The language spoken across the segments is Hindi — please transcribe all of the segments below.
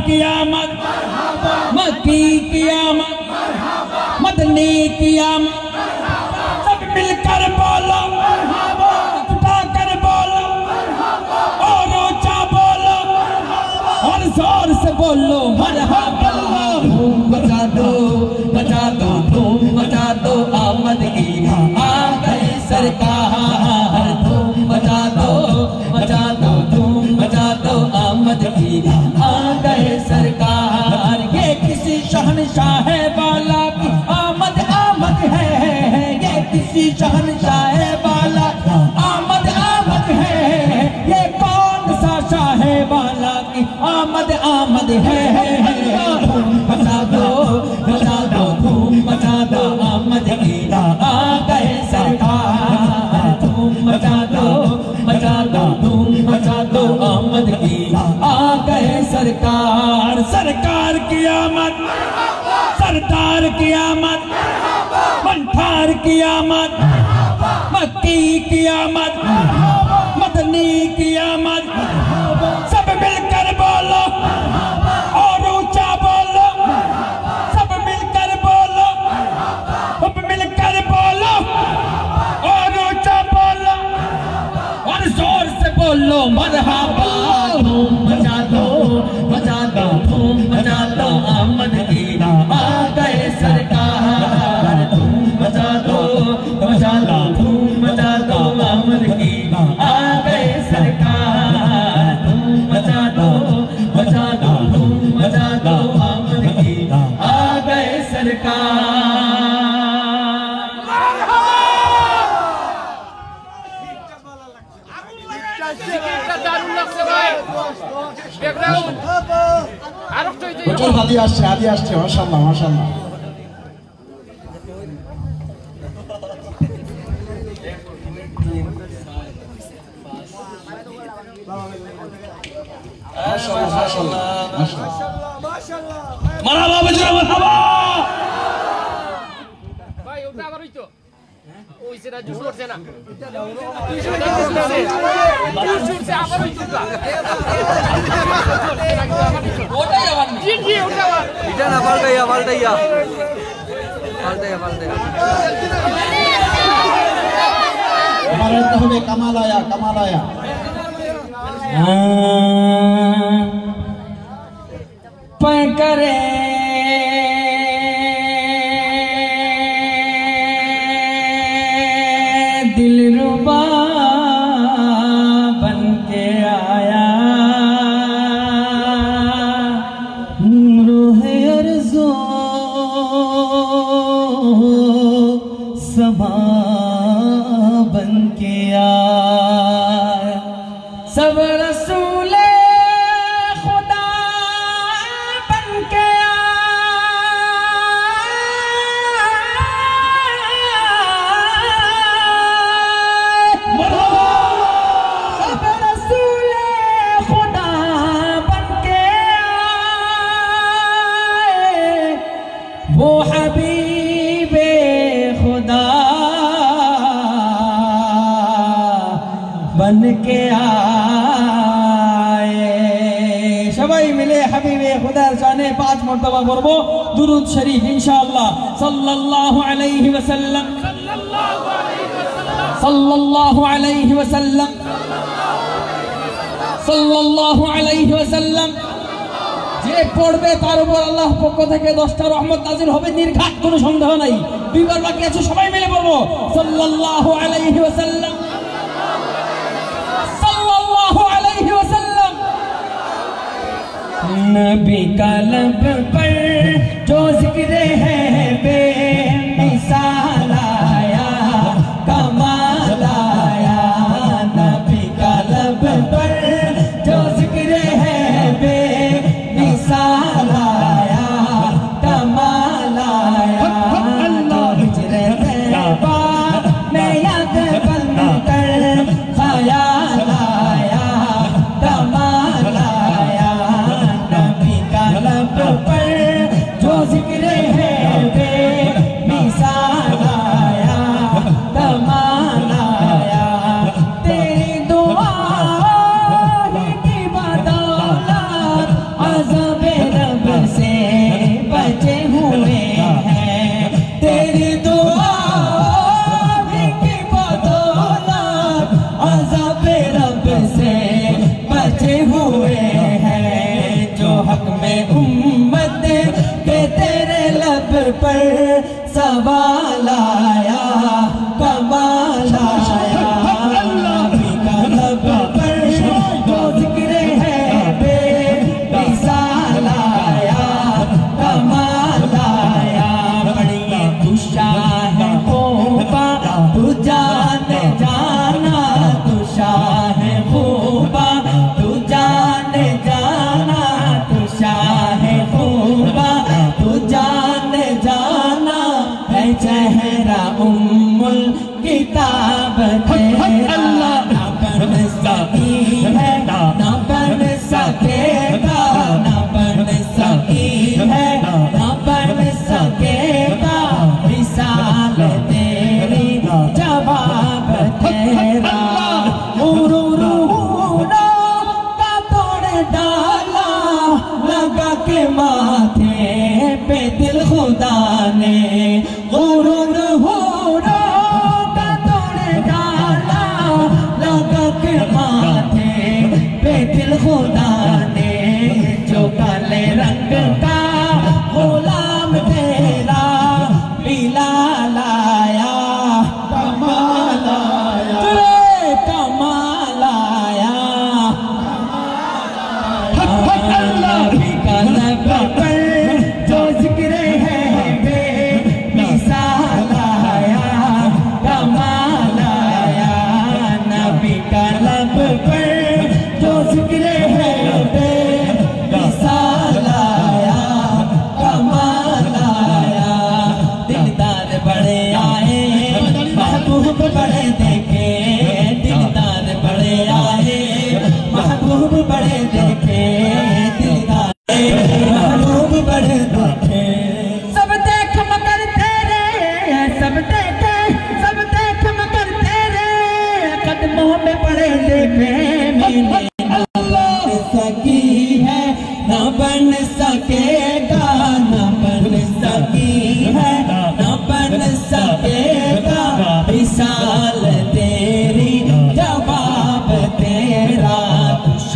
की आमद, मक्की की आमद, मदनी की आमद। सब मिलकर बोलो, उठाकर बोलो और ऊंचा बोलो और जोर से बोलो मरहबा। धूम मचा दो, मचा दो, धूम मचा दो, आमद की आ गई सरकार। धूम मचा दो, मचा दो, धूम मचा दो, आमद की आ गए सरकार। ये किसी शहनशाह वाला की आमद आमद है, ये किसी शहनशाह वाला आमद आमद है। ये कौन सा शाह वाला की आमद आमद है। धूम मचा दो, मचा दो, धूम मचा दो, आमद की आ गए सरकार। धूम मचा दो, मचा दो, धूम मचा दो, आमद की आ गए सरकार। सरकार की आमद, सरदार की आमद, मंठार की आमद, मक्की की आमद, मदनी की आमद। सब मिलकर बोलो और ऊंचा बोलो, सब मिलकर बोलो, सब मिलकर बोलो और ऊंचा बोलो और जोर से बोलो मरहबा। धूम मचा दो, मचा दो, धूम मचा दो, आमद की आ गए सरकार। धूम मचा दो, मचा दो, धूम मचा दो, आमद की आ गए सरकार। धूम मचा दो, मचा दो, धूम मचा दो, आमद की आ गए सरकार। হাদি আসছে, হাদি আসছে, মাশাআল্লাহ মাশাআল্লাহ। মারহাবা বজরা মারহাবা। ভাই ওটা আবার হইতো ওই সেটা জুস করছে না, ওটাই আবার জি জি ওটা আবার এটা না পাল্টাইয়া পাল্টাইয়া পাল্টাইয়া পাল্টাইয়া মারাতে হবে কামালায়া কামালায়া। करे दिलरुबा बन के आया, रूह अर्ज़ो समा बन के आया। सब रसूले वो हबीबे खुदा बन के आए। सबाई मिले हबीबे खुदा जाने 5 मरतबा करबो दुरूद शरीफ इंशाअल्लाह। सल्लल्लाहु अलैहि वसल्लम, सल्लल्लाहु अलैहि वसल्लम, सल्लल्लाहु अलैहि वसल्लम। যে পড়বে তার উপর আল্লাহ পক্ষ থেকে 10টা রহমত নাযিল হবে, নির্ঘাত কোনো সন্দেহ নাই। দুইবার বাকি আছে, সবাই মিলে পড়বো সাল্লাল্লাহু আলাইহি ওয়াসাল্লাম, সাল্লাল্লাহু আলাইহি ওয়াসাল্লাম। नबी का लब पर जो जिक्र है बेमिसाल आया, कमाल आया। नबी का लब पर जो जिक्र है बेमिसाल आया, कमाल आया। हिजरत तैयबा में याद बनकर ख्याल आया, कमाल आया। नबी का लब पर जो जिक्र है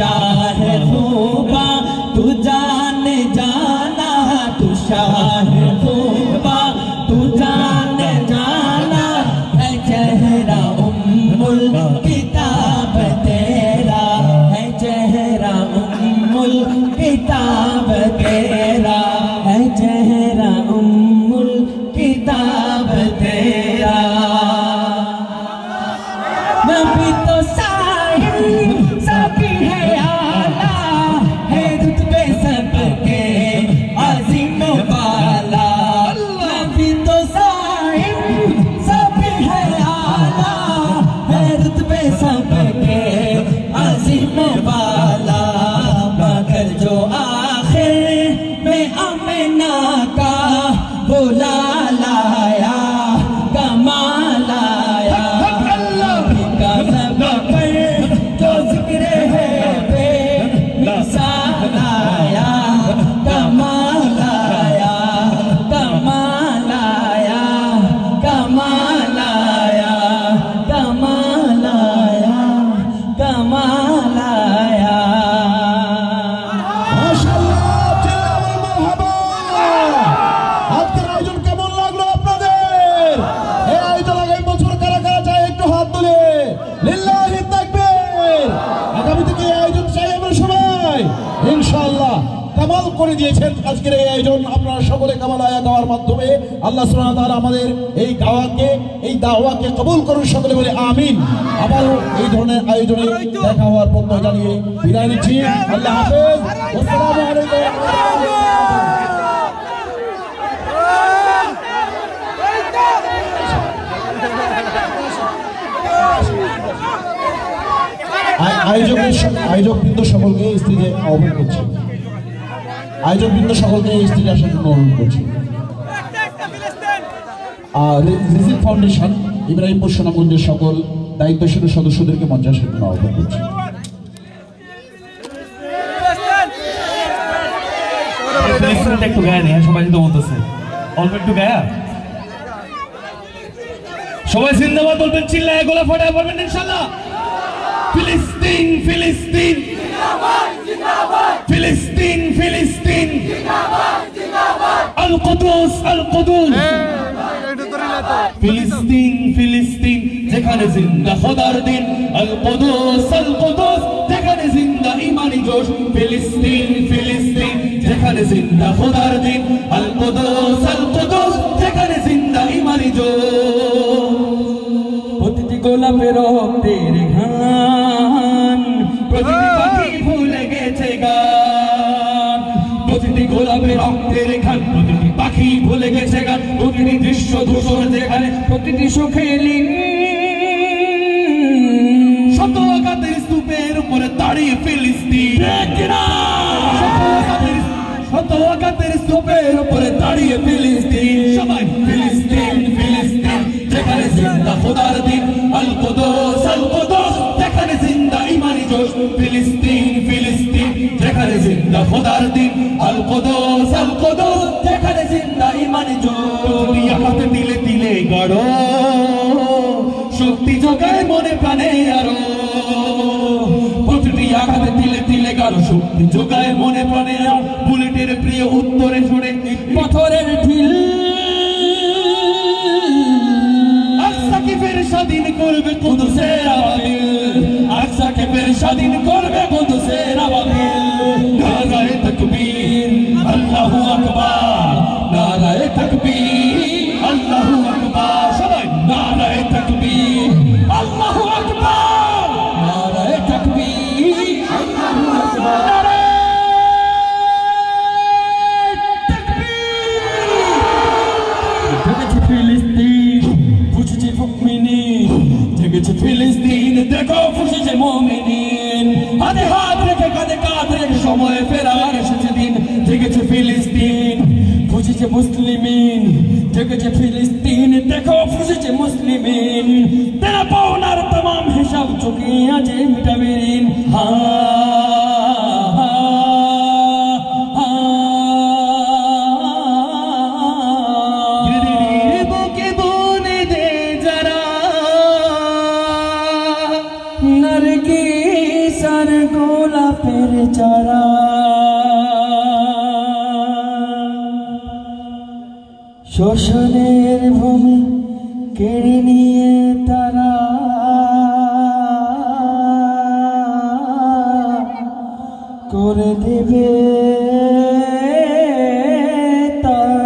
शाह खूबा तू जान जाना, तू शाह खूबा तू जान जाना, है चेहरा उम्मुल किताब तेरा, है चेहरा उम्मुल किताब तेरा, है चेहरा उम्मुल किताब तेरा। नबी तो साहिब सभी है आला, है रुतबे सबके अज़ीम वाला। नबी तो साहिब सभी है आला, है रुतबे सबके अज़ीम वाला। मगर जो आखिर में अमना का बुला लाया, कमाल आया। जो जिक्र है बेमिसाल आया, कमाल आया, कमाल आया, कमाल आया, कमाल आया, कमाल आया। মাশাআল্লাহ, চিল্লাবেন মারহাবা। আজকের আয়োজন কেমন লাগলো আপনাদের? এই আয়োজন আগামী বছর কারা কারা চায় একটু হাত তুলে লিল্লাহি তাকবীর। আগামী থেকে এই আয়োজন চাই আমরা সবাই ইনশাআল্লাহ। কামাল করে দিয়েছেন আজকের এই আয়োজন। আপনারা সকলে কামাল আয়া গাওয়ার মাধ্যমে আল্লাহ সুবহানাহু ওয়া তাআলা আমাদের এই গাওয়াকে, এই দাওয়াকে কবুল করুন, সকলে বলে আমিন। আবারও এই ধরনের আয়োজনে দেখা হওয়ার প্রত্যয় জানিয়ে বিদায় নিচ্ছি। আল্লাহ হাফেজ। আসসালামু আলাইকুম। আয়োজকবৃন্দ সকলকে স্ত্রীকে আহ্বান করছি, আয়োজকবৃন্দ সকলকে স্ত্রীকে আসার জন্য অনুরোধ করছি। রিজিক ফাউন্ডেশন ইব্রাহিমপুর সোনামগঞ্জের সকল দায়িত্বশীল সদস্যদেরকে মঞ্চে আসার জন্য আহ্বান করছি। একটু গায়ে নেই, সবাই তো বলতেছে অল্প একটু গায়া। সবাই জিন্দাবাদ বলবেন, চিল্লায় গোলা ফাটায় বলবেন ইনশাআল্লাহ। ফিলিস্তিন ফিলিস্তিন ফিলিস্তিন ফিলিস্তিন, আল কুদুস আল কুদুস। ফিলিস্তিন ফিলিস্তিন যেখানে জিন্দা খোদার দিন, আল কুদুস যেখানে জিন্দা ইমানি জোশ। ফিলিস্তিন ফিলিস্তিন যেখানে জিন্দা খোদার দিন, আল কুদুস যেখানে জিন্দা ইমানি জোশ। প্রতিটি গোলাপের রক্তের ঘ্রাণ, প্রতিটি পাখি ভুলে গেছে গান। প্রতিটি গোলাপের রক্তের ঘ্রাণ, প্রতিটি পাখি ভুলে গেছে গান। প্রতিটি দৃশ্য ধূসর যেখানে, প্রতিটি সুখে লীন। শত আঘাতের স্তূপের উপরে দাঁড়িয়ে ফিলিস্তিন, শত আঘাতের স্তূপের উপরে দাঁড়িয়ে ফিলিস্তিন। সবাই ফিলিস্তিন ফিলিস্তিন যেখানে জিন্দা খোদার দিন, আল কুদুস যেখানে জিন্দা ইমানি জোশ। ফিলিস্তিন ফিলিস্তিন যেখানে জিন্দা খোদার দিন, আল কুদুস যেখানে জিন্দা ইমানি জোশ। আঘাতে দিলে দিলে গড় শক্তি যোগায় মনে প্রাণে আরো। প্রতিটি আঘাতে দিলে দিলে গাঢ় শক্তি যোগায় মনে প্রাণে আরো। বুলেটের প্রিয় উত্তরে ছড়ে পাথরের ঢিল, আকসাকে ফের স্বাধীন করবে কুদুসের আবাবিল, আকসাকে ফের স্বাধীন করবে কুদুসের আবাবিল। নারায়ে তাকবীর আল্লাহু আকবার, নারায়ে তাকবীর আল্লাহু আকবার। সবাই নারায়ে তাকবীর আল্লাহু আকবার, নারায়ে তাকবীর আল্লাহু আকবার। জেগেছে ফিলিস্তিন, বুঝেছে মুমিনিন। জেগেছে ফিলিস্তিন, দেখো ফুঁসেছে মুমিনিন। হাতে হাত রেখে কাঁধে কাঁধ রেখে সময় ফেরার এসেছে দিন। জেগেছে ফিলিস্তিন, বুঝেছে মুসলিমিন। জেগেছে ফিলিস্তিন, দেখো ফুঁসেছে মুসলিমিন। তেরা পাওনার तमाम হিসাব চুকিয়ে আছে মিটাবেন। नरगिस को গোলাপের চারা শোষণের ভূমি কেড়ে নিয়ে তারা করে দেবে তার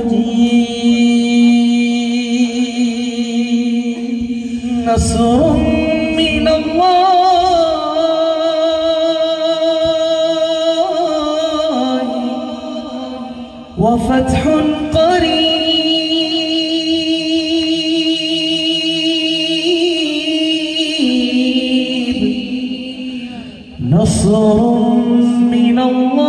সজীব নাসরুম মিনাল্লাহ ওয়া ফাতহুন قريب نصر من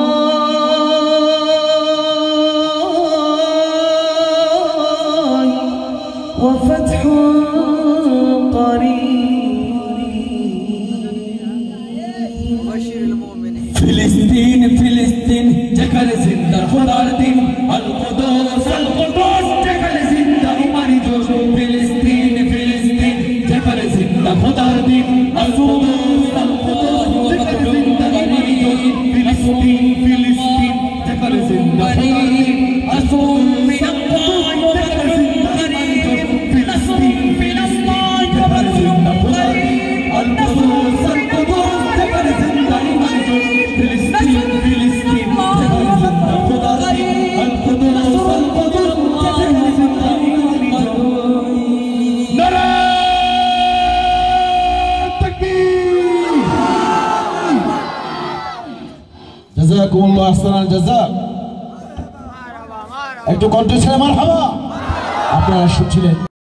الله وفتح قريب بشر المؤمنين ফিলিস্তিন ফিলিস্তিন যেখানে জিন্দা খোদার দিন আল কুদুস যেখানে জিন্দা ইমানি জোশ ফিলিস্তিন ফিলিস্তিন যেখানে জিন্দা খোদার দিন আল কুদুস যেখানে জিন্দা ইমানি জোশ ফিলিস্তিন ফিলিস্তিন যেখানে জিন্দা খোদার দিন আসুন মিনাল্লাহ যেখানে জিন্দা ইমানি জোশ ফিলিস্তিন ফিলিস্তিন যেখানে জিন্দা খোদার দিন আল কুদুস যেখানে জিন্দা ইমানি জোশ فلسطين فلسطين القدس نرى التكبير جزاكم الله احسن الجزاء একটু কণ্ঠে ছেড়ে মারহাবা আপনারা শুনছিলেন